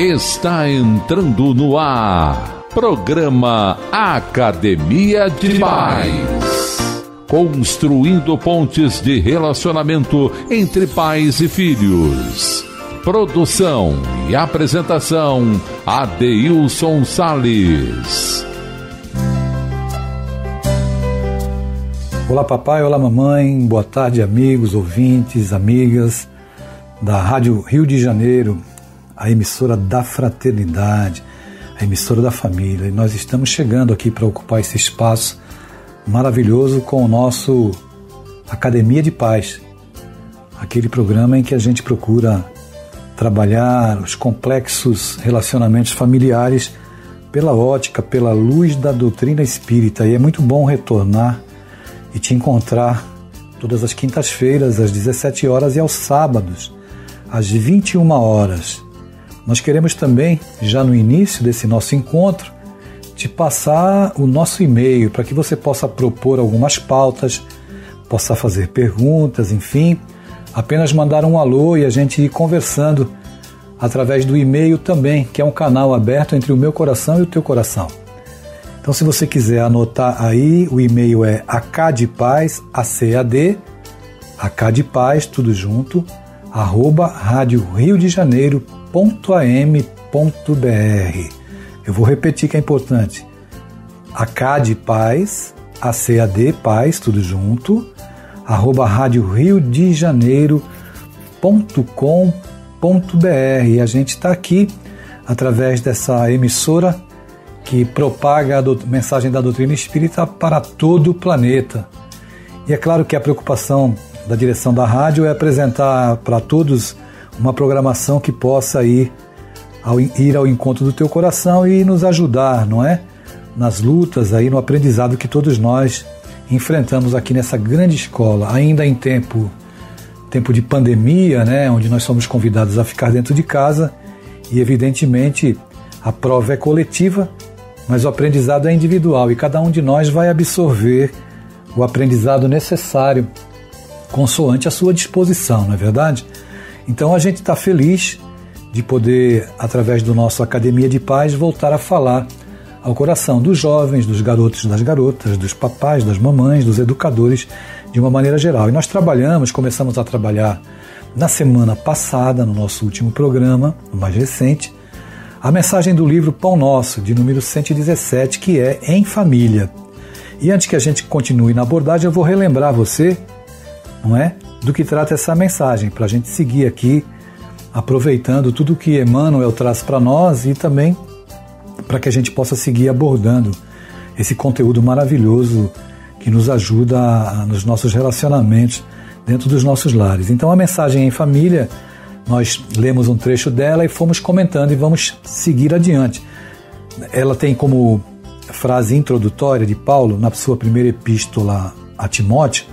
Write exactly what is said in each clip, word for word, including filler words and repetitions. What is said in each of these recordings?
Está entrando no ar, programa Academia de Pais. Construindo pontes de relacionamento entre pais e filhos. Produção e apresentação, Adeilson Sales. Olá papai, olá mamãe, boa tarde amigos, ouvintes, amigas da Rádio Rio de Janeiro, a emissora da fraternidade, a emissora da família. E nós estamos chegando aqui para ocupar esse espaço maravilhoso com o nosso Academia de Paz, aquele programa em que a gente procura trabalhar os complexos relacionamentos familiares pela ótica, pela luz da doutrina espírita. E é muito bom retornar e te encontrar todas as quintas-feiras às dezessete horas e aos sábados às vinte e uma horas. Nós queremos também, já no início desse nosso encontro, te passar o nosso e-mail para que você possa propor algumas pautas, possa fazer perguntas, enfim, apenas mandar um alô e a gente ir conversando através do e-mail também, que é um canal aberto entre o meu coração e o teu coração. Então, se você quiser anotar aí, o e-mail é acadepaz, A C A D, acadepaz, tudo junto, arroba rádio rio de janeiro ponto a m ponto b r. Eu vou repetir que é importante. acadepaz, A C A D, paz, tudo junto, arroba rádio rio de janeiro ponto com ponto b r. E a gente está aqui através dessa emissora que propaga a do, mensagem da doutrina espírita para todo o planeta. E é claro que a preocupação da direção da rádio é apresentar para todos uma programação que possa ir ao, ir ao encontro do teu coração e nos ajudar, não é? Nas lutas, aí, no aprendizado que todos nós enfrentamos aqui nessa grande escola, ainda em tempo, tempo de pandemia, né? Onde nós somos convidados a ficar dentro de casa e, evidentemente, a prova é coletiva, mas o aprendizado é individual e cada um de nós vai absorver o aprendizado necessário consoante a sua disposição, não é verdade? Então a gente está feliz de poder, através do nosso Academia de Paz, voltar a falar ao coração dos jovens, dos garotos, das garotas, dos papais, das mamães, dos educadores, de uma maneira geral. E nós trabalhamos, começamos a trabalhar na semana passada, no nosso último programa, o mais recente, a mensagem do livro Pão Nosso, de número cento e dezessete, que é Em Família. E antes que a gente continue na abordagem, eu vou relembrar você, não é, do que trata essa mensagem, para a gente seguir aqui, aproveitando tudo que Emmanuel traz para nós e também para que a gente possa seguir abordando esse conteúdo maravilhoso que nos ajuda a, nos nossos relacionamentos dentro dos nossos lares. Então a mensagem Em Família, nós lemos um trecho dela e fomos comentando e vamos seguir adiante. Ela tem como frase introdutória de Paulo, na sua primeira epístola a Timóteo,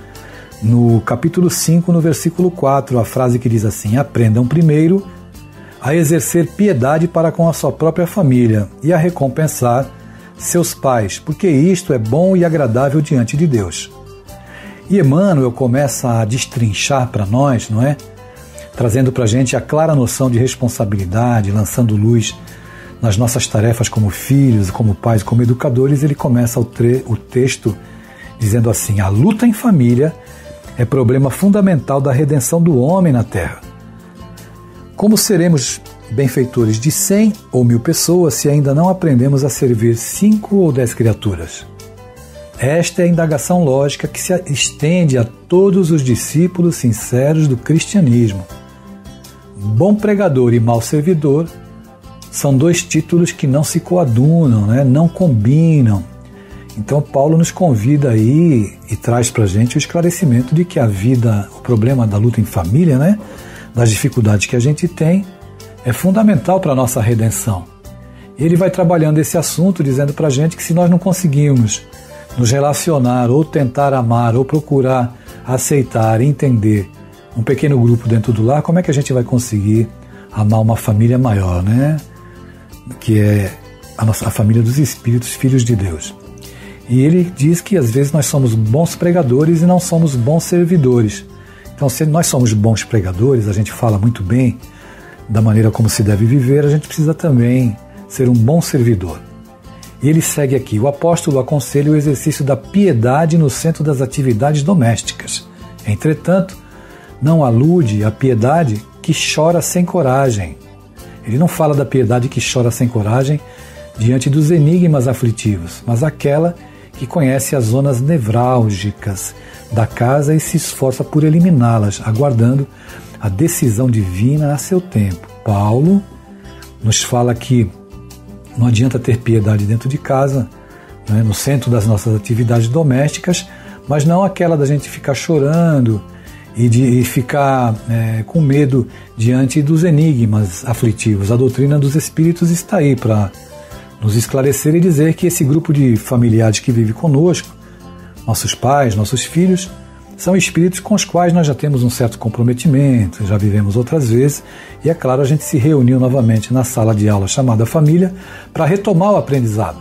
no capítulo cinco, no versículo quatro, a frase que diz assim: aprendam primeiro a exercer piedade para com a sua própria família e a recompensar seus pais, porque isto é bom e agradável diante de Deus. E Emmanuel começa a destrinchar para nós, não é? Trazendo para a gente a clara noção de responsabilidade, lançando luz nas nossas tarefas como filhos, como pais, como educadores. Ele começa o, tre- o texto dizendo assim: a luta em família é problema fundamental da redenção do homem na Terra. Como seremos benfeitores de cem ou mil pessoas se ainda não aprendemos a servir cinco ou dez criaturas? Esta é a indagação lógica que se estende a todos os discípulos sinceros do cristianismo. Bom pregador e mau servidor são dois títulos que não se coadunam, né? Não combinam. Então Paulo nos convida aí e traz para a gente o esclarecimento de que a vida, o problema da luta em família, né? Das dificuldades que a gente tem, é fundamental para a nossa redenção. E ele vai trabalhando esse assunto dizendo para a gente que se nós não conseguirmos nos relacionar ou tentar amar ou procurar aceitar, entender um pequeno grupo dentro do lar, como é que a gente vai conseguir amar uma família maior, né? Que é a, nossa, a família dos Espíritos, filhos de Deus. E ele diz que às vezes nós somos bons pregadores e não somos bons servidores. Então, se nós somos bons pregadores, a gente fala muito bem da maneira como se deve viver, a gente precisa também ser um bom servidor. E ele segue aqui: o apóstolo aconselha o exercício da piedade no centro das atividades domésticas. Entretanto, não alude à piedade que chora sem coragem. Ele não fala da piedade que chora sem coragem diante dos enigmas aflitivos, mas aquela que conhece as zonas nevrálgicas da casa e se esforça por eliminá-las, aguardando a decisão divina a seu tempo. Paulo nos fala que não adianta ter piedade dentro de casa, né, no centro das nossas atividades domésticas, mas não aquela da gente ficar chorando e de e ficar é, com medo diante dos enigmas aflitivos. A doutrina dos Espíritos está aí para nos esclarecer e dizer que esse grupo de familiares que vive conosco, nossos pais, nossos filhos, são espíritos com os quais nós já temos um certo comprometimento, já vivemos outras vezes, e é claro, a gente se reuniu novamente na sala de aula chamada família para retomar o aprendizado.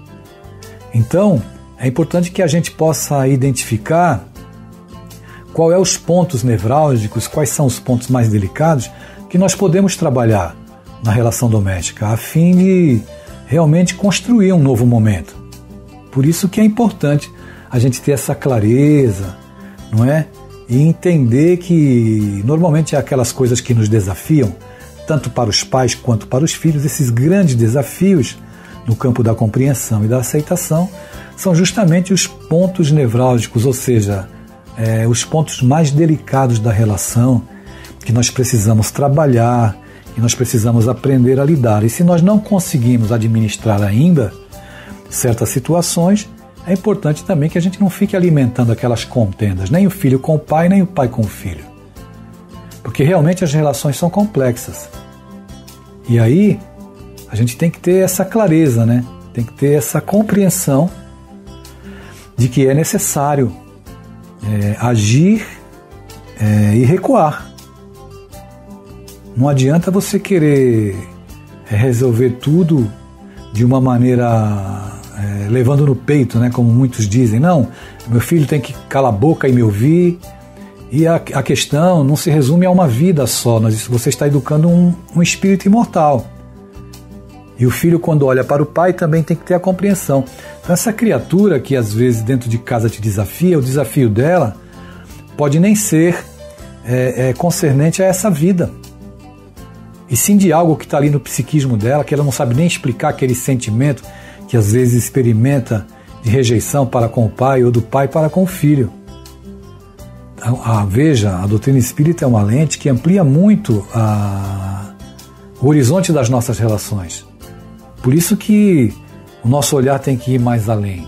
Então, é importante que a gente possa identificar qual é os pontos nevrálgicos, quais são os pontos mais delicados que nós podemos trabalhar na relação doméstica, a fim de realmente construir um novo momento. Por isso que é importante a gente ter essa clareza, não é? E entender que normalmente é aquelas coisas que nos desafiam, tanto para os pais quanto para os filhos, esses grandes desafios no campo da compreensão e da aceitação, são justamente os pontos nevrálgicos, ou seja, é, os pontos mais delicados da relação, que nós precisamos trabalhar, que nós precisamos aprender a lidar. E se nós não conseguimos administrar ainda certas situações, é importante também que a gente não fique alimentando aquelas contendas, nem o filho com o pai, nem o pai com o filho. Porque realmente as relações são complexas. E aí, a gente tem que ter essa clareza, né? Tem que ter essa compreensão de que é necessário é, agir é, e recuar. Não adianta você querer é, resolver tudo de uma maneira é, levando no peito, né, como muitos dizem. Não, meu filho tem que calar a boca e me ouvir. E a, a questão não se resume a uma vida só. Mas você está educando um, um espírito imortal. E o filho, quando olha para o pai, também tem que ter a compreensão. Então, essa criatura que às vezes dentro de casa te desafia, o desafio dela pode nem ser é, é, concernente a essa vida. E sim de algo que está ali no psiquismo dela, que ela não sabe nem explicar aquele sentimento que às vezes experimenta de rejeição para com o pai ou do pai para com o filho. A, a, veja, a doutrina espírita é uma lente que amplia muito a, o horizonte das nossas relações. Por isso que o nosso olhar tem que ir mais além.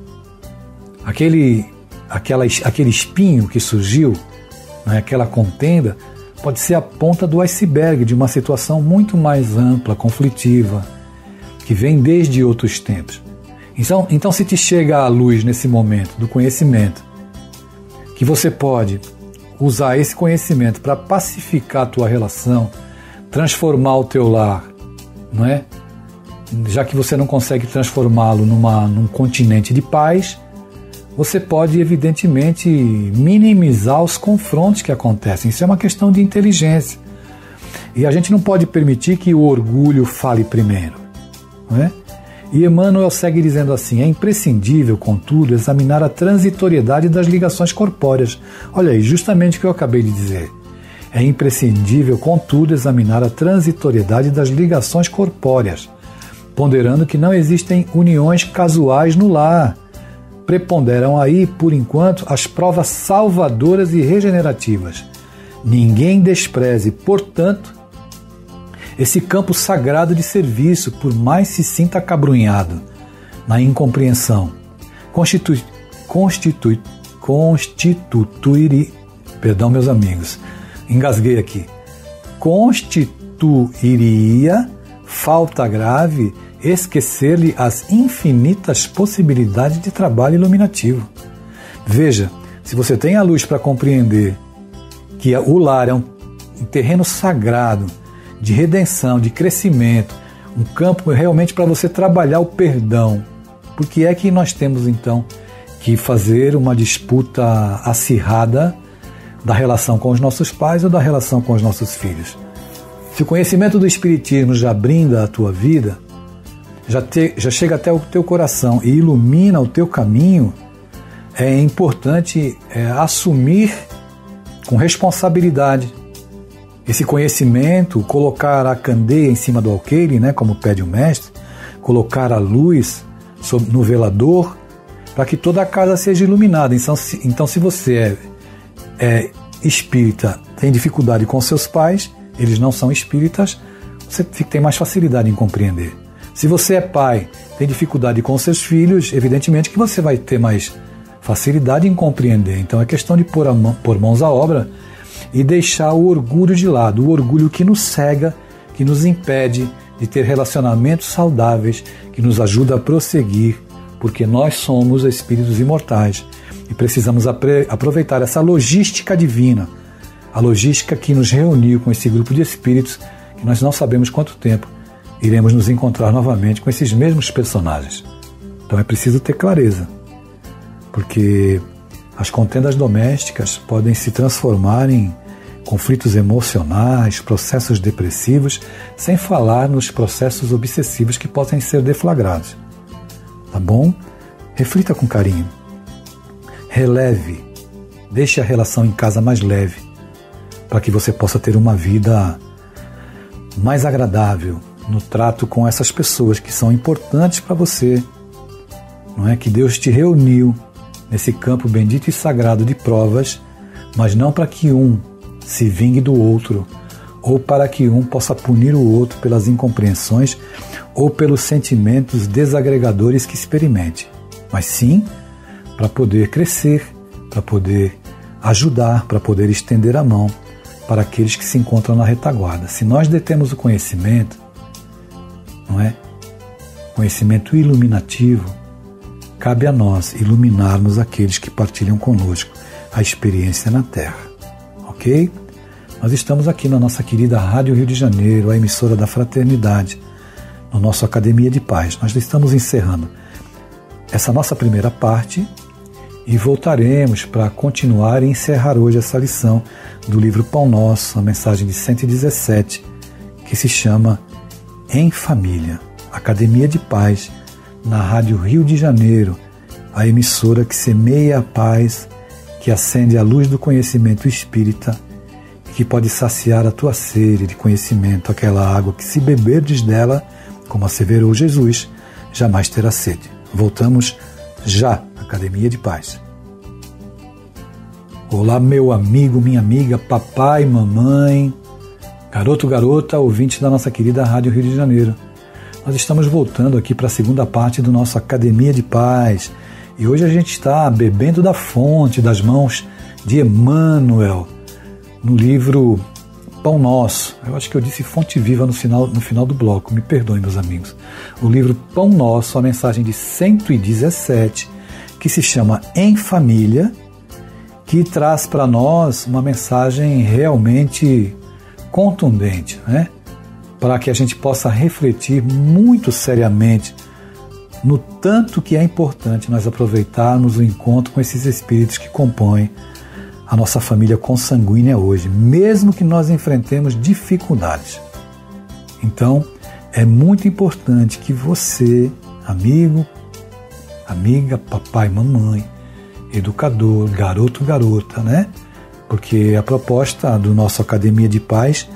Aquele, aquela, aquele espinho que surgiu, né, aquela contenda, pode ser a ponta do iceberg de uma situação muito mais ampla, conflitiva, que vem desde outros tempos. Então, então se te chega à luz nesse momento do conhecimento, que você pode usar esse conhecimento para pacificar a tua relação, transformar o teu lar, não é? Já que você não consegue transformá-lo numa, num continente de paz, você pode, evidentemente, minimizar os confrontos que acontecem. Isso é uma questão de inteligência. E a gente não pode permitir que o orgulho fale primeiro, não é? E Emmanuel segue dizendo assim: é imprescindível, contudo, examinar a transitoriedade das ligações corpóreas. Olha aí, justamente o que eu acabei de dizer. É imprescindível, contudo, examinar a transitoriedade das ligações corpóreas, ponderando que não existem uniões casuais no lar. Preponderam aí, por enquanto, as provas salvadoras e regenerativas. Ninguém despreze, portanto, esse campo sagrado de serviço, por mais se sinta acabrunhado na incompreensão. Constitui, constitui, constituiria, perdão, meus amigos, engasguei aqui, constituiria falta grave esquecer-lhe as infinitas possibilidades de trabalho iluminativo. Veja, se você tem a luz para compreender que o lar é um terreno sagrado de redenção, de crescimento, um campo realmente para você trabalhar o perdão, por que é que nós temos então que fazer uma disputa acirrada da relação com os nossos pais ou da relação com os nossos filhos? Se o conhecimento do Espiritismo já brinda a tua vida, já, te, já chega até o teu coração e ilumina o teu caminho, é importante é, assumir com responsabilidade esse conhecimento, colocar a candeia em cima do alqueire, né, como pede o mestre, colocar a luz no velador, para que toda a casa seja iluminada. Então, se, então, se você é, é espírita, tem dificuldade com seus pais, eles não são espíritas, você tem mais facilidade em compreender. Se você é pai, tem dificuldade com seus filhos, evidentemente que você vai ter mais facilidade em compreender. Então é questão de pôr, a mão, pôr mãos à obra e deixar o orgulho de lado, o orgulho que nos cega, que nos impede de ter relacionamentos saudáveis, que nos ajuda a prosseguir, porque nós somos espíritos imortais e precisamos apre- aproveitar essa logística divina, a logística que nos reuniu com esse grupo de espíritos, que nós não sabemos quanto tempo iremos nos encontrar novamente com esses mesmos personagens. Então é preciso ter clareza, porque as contendas domésticas podem se transformar em conflitos emocionais, processos depressivos, sem falar nos processos obsessivos que podem ser deflagrados. Tá bom? Reflita com carinho. Releve. Deixe a relação em casa mais leve, para que você possa ter uma vida mais agradável no trato com essas pessoas que são importantes para você. Não é que Deus te reuniu nesse campo bendito e sagrado de provas, mas não para que um se vingue do outro, ou para que um possa punir o outro pelas incompreensões ou pelos sentimentos desagregadores que experimente, mas sim para poder crescer, para poder ajudar, para poder estender a mão para aqueles que se encontram na retaguarda. Se nós detemos o conhecimento, não é? Conhecimento iluminativo, cabe a nós iluminarmos aqueles que partilham conosco a experiência na Terra. Ok? Nós estamos aqui na nossa querida Rádio Rio de Janeiro, a emissora da Fraternidade, no nosso Academia de Paz. Nós estamos encerrando essa nossa primeira parte e voltaremos para continuar e encerrar hoje essa lição do livro Pão Nosso, a mensagem de cento e dezessete, que se chama Em Família, Academia de Paz, na Rádio Rio de Janeiro, a emissora que semeia a paz, que acende a luz do conhecimento espírita e que pode saciar a tua sede de conhecimento, aquela água que, se beberdes dela, como asseverou Jesus, jamais terá sede. Voltamos já, Academia de Paz. Olá, meu amigo, minha amiga, papai, mamãe, garoto, garota, ouvinte da nossa querida Rádio Rio de Janeiro. Nós estamos voltando aqui para a segunda parte do nosso Academia de Paz. E hoje a gente está bebendo da fonte, das mãos de Emmanuel, no livro Pão Nosso. Eu acho que eu disse fonte viva no final, no final do bloco, me perdoem, meus amigos. O livro Pão Nosso, a mensagem de cento e dezessete, que se chama Em Família, que traz para nós uma mensagem realmente contundente, né? Para que a gente possa refletir muito seriamente no tanto que é importante nós aproveitarmos o encontro com esses espíritos que compõem a nossa família consanguínea hoje, mesmo que nós enfrentemos dificuldades. Então, é muito importante que você, amigo, amiga, papai, mamãe, educador, garoto, garota, né? Porque a proposta do nosso Academia de Paz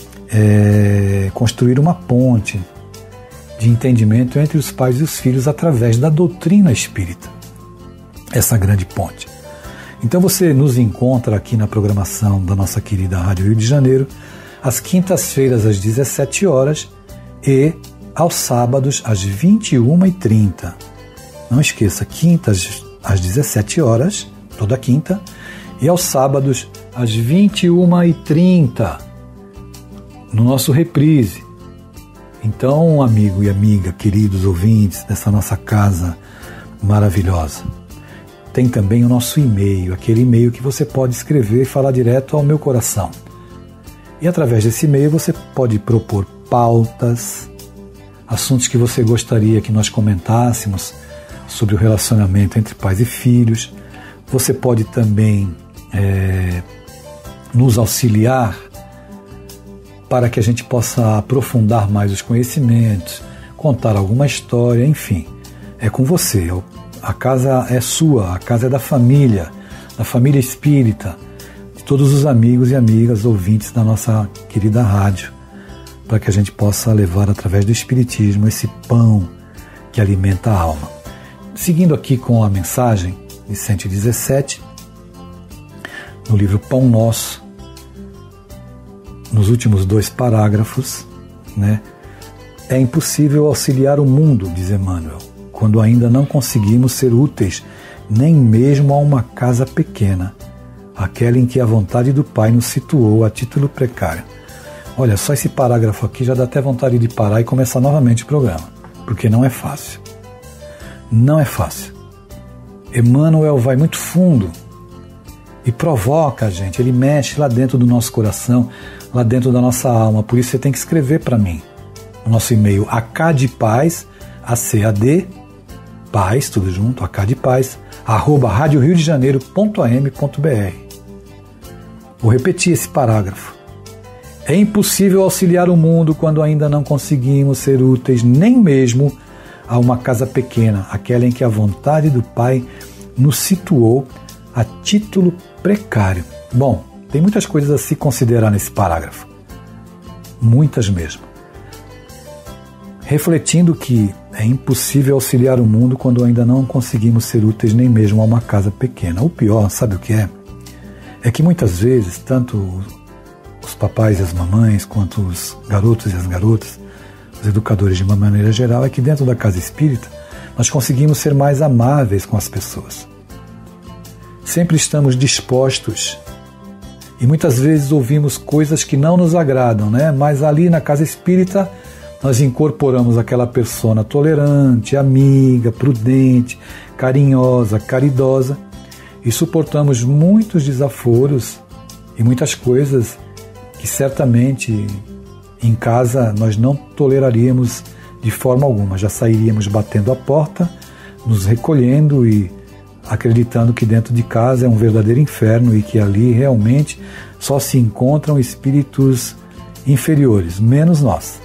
é construir uma ponte de entendimento entre os pais e os filhos através da doutrina espírita. Essa grande ponte. Então você nos encontra aqui na programação da nossa querida Rádio Rio de Janeiro, às quintas-feiras às dezessete horas e aos sábados às vinte e uma e trinta. Não esqueça, quintas às dezessete horas, toda quinta, e aos sábados às vinte e uma e trinta, no nosso reprise. Então, amigo e amiga, queridos ouvintes dessa nossa casa maravilhosa, tem também o nosso e-mail, aquele e-mail que você pode escrever e falar direto ao meu coração. E através desse e-mail você pode propor pautas, assuntos que você gostaria que nós comentássemos sobre o relacionamento entre pais e filhos. Você pode também é, nos auxiliar para que a gente possa aprofundar mais os conhecimentos, contar alguma história, enfim. É com você. A casa é sua, a casa é da família, da família espírita, de todos os amigos e amigas ouvintes da nossa querida rádio, para que a gente possa levar através do Espiritismo esse pão que alimenta a alma. Seguindo aqui com a mensagem de cento e dezessete, no livro Pão Nosso, nos últimos dois parágrafos, né? É impossível auxiliar o mundo, diz Emmanuel, quando ainda não conseguimos ser úteis nem mesmo a uma casa pequena, aquela em que a vontade do Pai nos situou a título precário. Olha, só esse parágrafo aqui já dá até vontade de parar e começar novamente o programa, porque não é fácil. Não é fácil. Emmanuel vai muito fundo e provoca a gente, ele mexe lá dentro do nosso coração, lá dentro da nossa alma. Por isso você tem que escrever para mim, no nosso e-mail, acadepaz, A C A D, paz, tudo junto, acadepaz, arroba rádio rio de janeiro ponto a m ponto b r. Vou repetir esse parágrafo. É impossível auxiliar o mundo quando ainda não conseguimos ser úteis nem mesmo a uma casa pequena, aquela em que a vontade do Pai nos situou a título precário. Bom, tem muitas coisas a se considerar nesse parágrafo. Muitas mesmo. Refletindo que é impossível auxiliar o mundo quando ainda não conseguimos ser úteis nem mesmo a uma casa pequena. O pior, sabe o que é? É que muitas vezes, tanto os papais e as mamães, quanto os garotos e as garotas, os educadores de uma maneira geral, é que dentro da casa espírita nós conseguimos ser mais amáveis com as pessoas. Sempre estamos dispostos e muitas vezes ouvimos coisas que não nos agradam, né? Mas ali na casa espírita nós incorporamos aquela persona tolerante, amiga, prudente, carinhosa, caridosa e suportamos muitos desaforos e muitas coisas que certamente em casa nós não toleraríamos de forma alguma. Já sairíamos batendo a porta, nos recolhendo e acreditando que dentro de casa é um verdadeiro inferno e que ali realmente só se encontram espíritos inferiores, menos nós.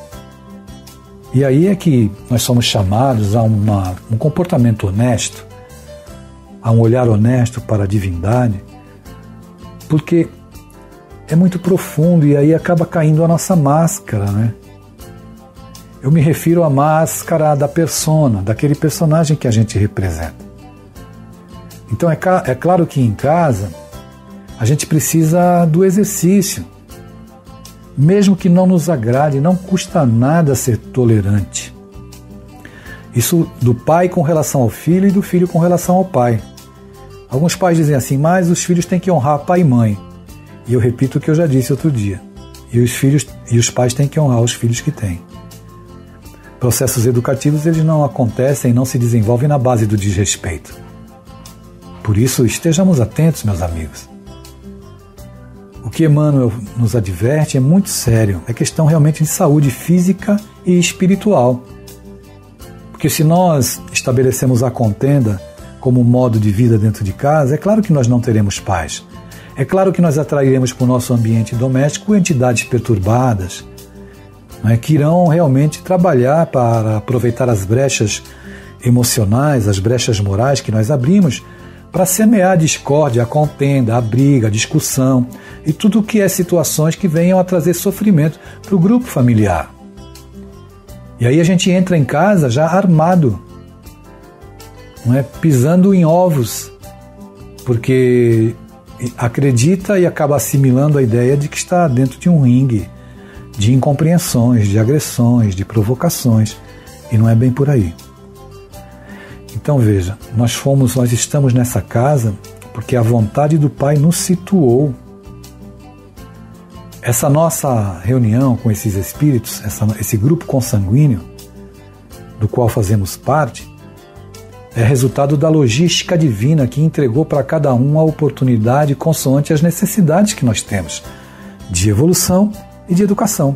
E aí é que nós somos chamados a uma, um comportamento honesto, a um olhar honesto para a divindade, porque é muito profundo e aí acaba caindo a nossa máscara, né? Eu me refiro à máscara da persona, daquele personagem que a gente representa. Então é, é claro que em casa a gente precisa do exercício. Mesmo que não nos agrade, não custa nada ser tolerante. Isso do pai com relação ao filho e do filho com relação ao pai. Alguns pais dizem assim, mas os filhos têm que honrar pai e mãe. E eu repito o que eu já disse outro dia. E os filhos e os pais têm que honrar os filhos que têm. Processos educativos eles não acontecem, não se desenvolvem na base do desrespeito. Por isso, estejamos atentos, meus amigos. O que Emmanuel nos adverte é muito sério. É questão realmente de saúde física e espiritual. Porque se nós estabelecemos a contenda como modo de vida dentro de casa, é claro que nós não teremos paz. É claro que nós atrairemos para o nosso ambiente doméstico entidades perturbadas, né, que irão realmente trabalhar para aproveitar as brechas emocionais, as brechas morais que nós abrimos, para semear a discórdia, a contenda, a briga, a discussão e tudo o que é situações que venham a trazer sofrimento para o grupo familiar. E aí a gente entra em casa já armado, não é? Pisando em ovos, porque acredita e acaba assimilando a ideia de que está dentro de um ringue de incompreensões, de agressões, de provocações, e não é bem por aí. Então veja, nós fomos, nós estamos nessa casa porque a vontade do Pai nos situou. Essa nossa reunião com esses espíritos, essa, esse grupo consanguíneo do qual fazemos parte, é resultado da logística divina que entregou para cada um a oportunidade consoante as necessidades que nós temos de evolução e de educação.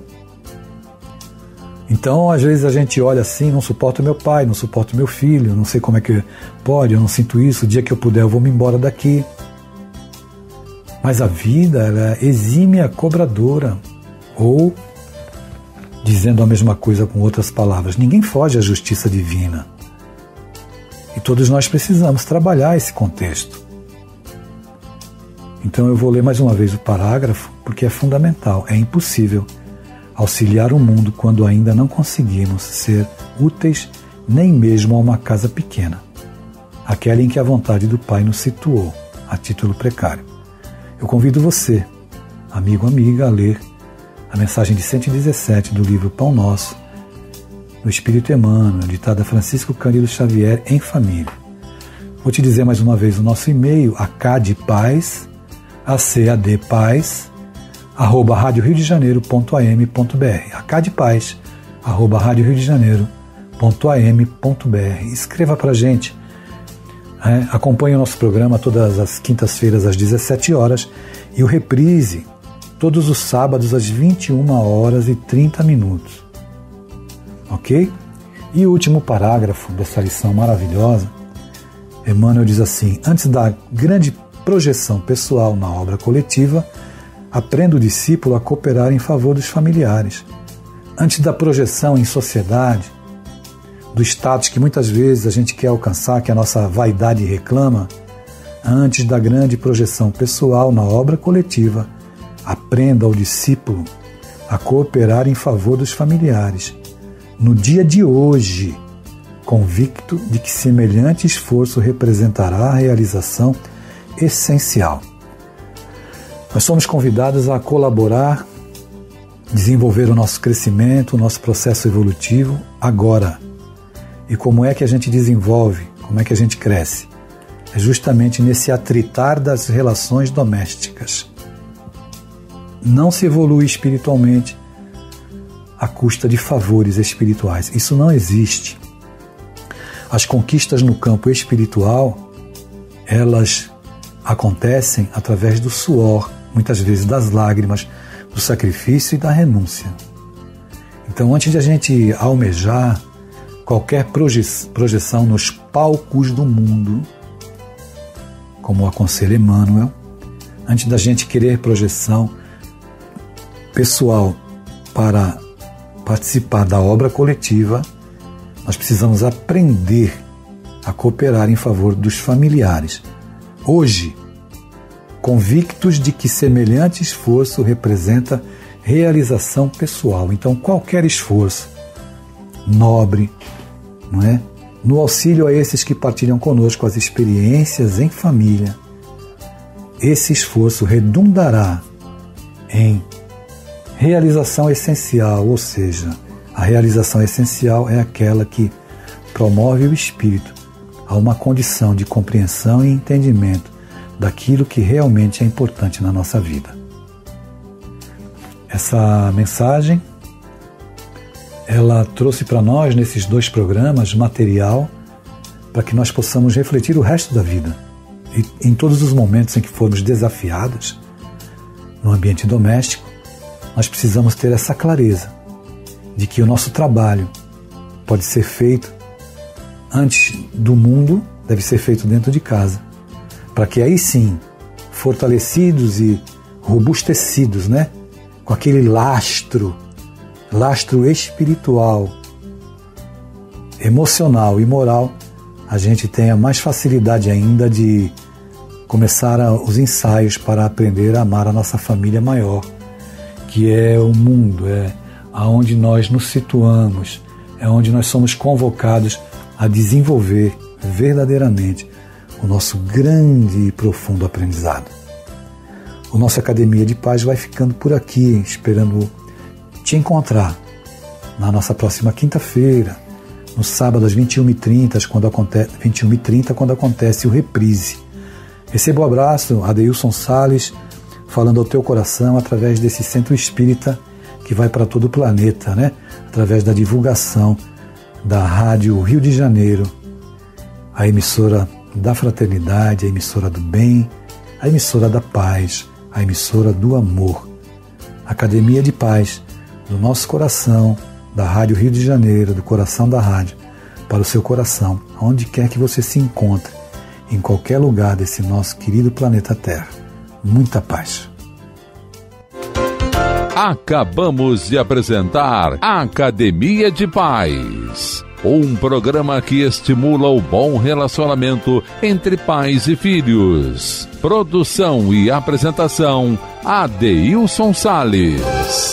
Então, às vezes a gente olha assim, não suporto meu pai, não suporto meu filho, não sei como é que pode, eu não sinto isso, o dia que eu puder eu vou me embora daqui. Mas a vida, ela é exímia cobradora. Ou, dizendo a mesma coisa com outras palavras, ninguém foge à justiça divina. E todos nós precisamos trabalhar esse contexto. Então eu vou ler mais uma vez o parágrafo, porque é fundamental. É impossível auxiliar o mundo quando ainda não conseguimos ser úteis nem mesmo a uma casa pequena, aquela em que a vontade do Pai nos situou, a título precário. Eu convido você, amigo, amiga, a ler a mensagem de cento e dezessete do livro Pão Nosso, do Espírito Emmanuel, ditada Francisco Cândido Xavier, em família. Vou te dizer mais uma vez o nosso e-mail, acadpaz, acadpaz, arroba rádio rio de janeiro ponto a m ponto b r, acadpaz, arroba rádio rio de janeiro ponto a m ponto b r. Escreva para a gente. É, acompanhe o nosso programa todas as quintas-feiras às dezessete horas e o reprise todos os sábados às vinte e uma horas e trinta minutos. Ok? E o último parágrafo dessa lição maravilhosa, Emmanuel diz assim: antes da grande projeção pessoal na obra coletiva, aprenda o discípulo a cooperar em favor dos familiares. Antes da projeção em sociedade, do status que muitas vezes a gente quer alcançar, que a nossa vaidade reclama, antes da grande projeção pessoal na obra coletiva, aprenda ao discípulo a cooperar em favor dos familiares. No dia de hoje, convicto de que semelhante esforço representará a realização essencial. Nós somos convidados a colaborar, desenvolver o nosso crescimento, o nosso processo evolutivo agora. E como é que a gente desenvolve? Como é que a gente cresce? É justamente nesse atritar das relações domésticas. Não se evolui espiritualmente à custa de favores espirituais. Isso não existe. As conquistas no campo espiritual, elas acontecem através do suor, muitas vezes das lágrimas, do sacrifício e da renúncia. Então, antes de a gente almejar qualquer proje- projeção nos palcos do mundo, como aconselha Emmanuel, antes da gente querer projeção pessoal para participar da obra coletiva, nós precisamos aprender a cooperar em favor dos familiares. Hoje, convictos de que semelhante esforço representa realização pessoal. Então, qualquer esforço nobre, não é? No auxílio a esses que partilham conosco as experiências em família, esse esforço redundará em realização essencial, ou seja, a realização essencial é aquela que promove o espírito a uma condição de compreensão e entendimento daquilo que realmente é importante na nossa vida. Essa mensagem, ela trouxe para nós, nesses dois programas, material para que nós possamos refletir o resto da vida. E em todos os momentos em que formos desafiados no ambiente doméstico, nós precisamos ter essa clareza de que o nosso trabalho pode ser feito antes do mundo, deve ser feito dentro de casa, para que aí sim, fortalecidos e robustecidos, né, com aquele lastro, lastro espiritual, emocional e moral, a gente tenha mais facilidade ainda de começar a, os ensaios para aprender a amar a nossa família maior, que é o mundo, é aonde nós nos situamos, é onde nós somos convocados a desenvolver verdadeiramente o nosso grande e profundo aprendizado. O nosso Academia de Paz vai ficando por aqui, esperando te encontrar na nossa próxima quinta-feira, no sábado às vinte e uma e trinta, quando acontece, vinte e uma e trinta, quando acontece o reprise. Receba o abraço, Adeilson Salles, falando ao teu coração através desse centro espírita que vai para todo o planeta, né? Através da divulgação da Rádio Rio de Janeiro, a emissora da fraternidade, a emissora do bem, a emissora da paz, a emissora do amor. Academia de Paz, do nosso coração, da Rádio Rio de Janeiro, do coração da rádio, para o seu coração, onde quer que você se encontre, em qualquer lugar desse nosso querido planeta Terra. Muita paz. Acabamos de apresentar Academia de Pais, um programa que estimula o bom relacionamento entre pais e filhos. Produção e apresentação, Adeilson Sales.